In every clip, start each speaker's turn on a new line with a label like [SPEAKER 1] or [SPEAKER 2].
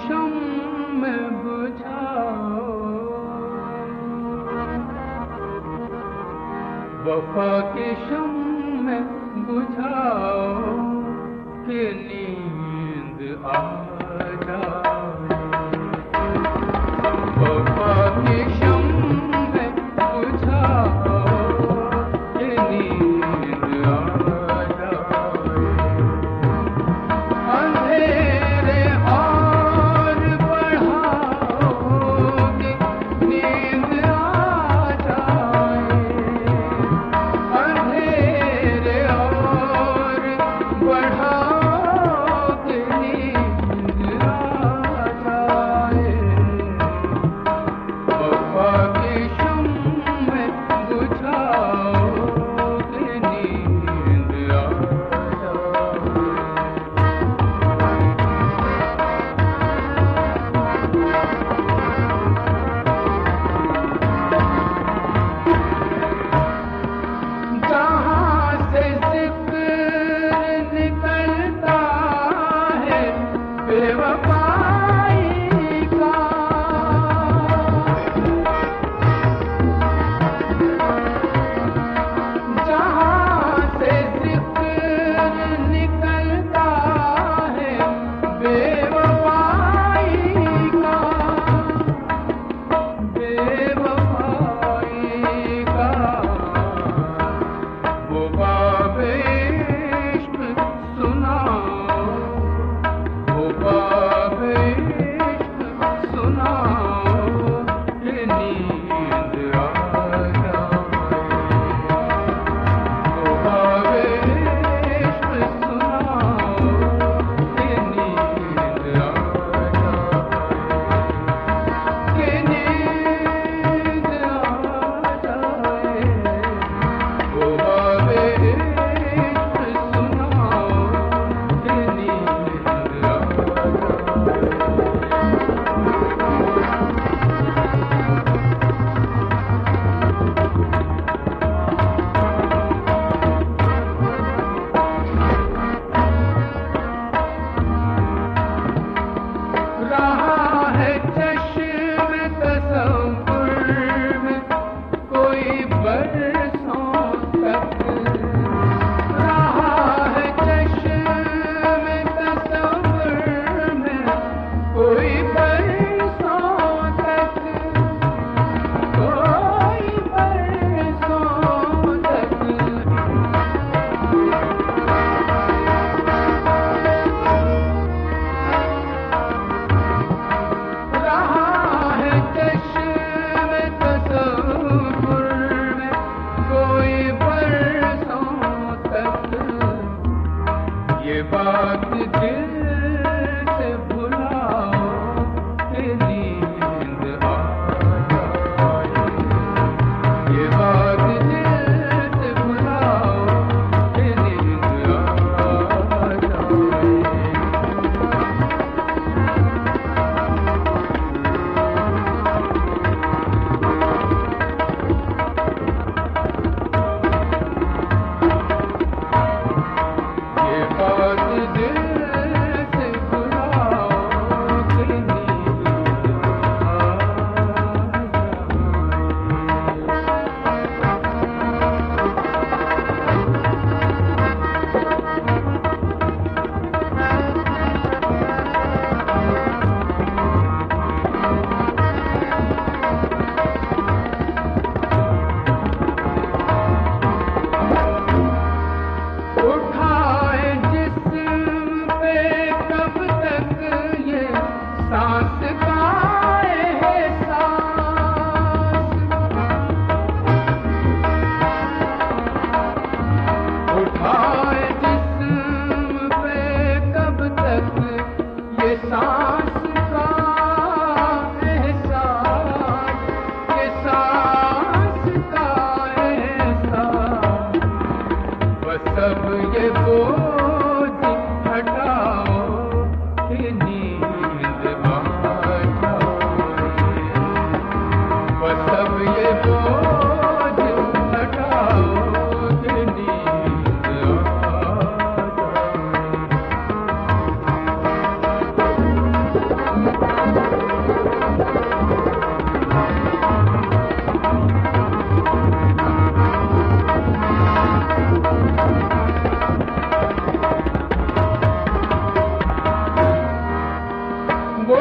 [SPEAKER 1] शम्य बुझाओ, वफा की शम्य बुझाओ कि नींद आ जाए। वफा की शम्य बुझाओ कि नींद आ जाए। अंधेरे और बढ़ाओ कि नींद आ जाए। अंधेरे और बढ़ाओ कि नींद आ जाए। वफा की शम्य बुझाओ कि नींद आ जाए। जहाँ से जिक्र निकलता है बेवफाई का, जहाँ से जिक्र निकलता है बेवफाई का, बेवफाई का, वो बाबे इश्क सुनाओ, वो बाबे इश्क सुनाओ कि नींद आ जाए। वो बाबे इश्क सुनाओ कि नींद आ जाए। कि नींद आ जाए। वो बाबे इश्क सुनाओ कि नींद आ रहा है चश्मे तसव्वुर में कोई बरसों तक। रहा है चश्मे तसव्वुर में कोई बरसों तक, कोई बरसों तक। रहा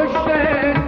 [SPEAKER 1] शह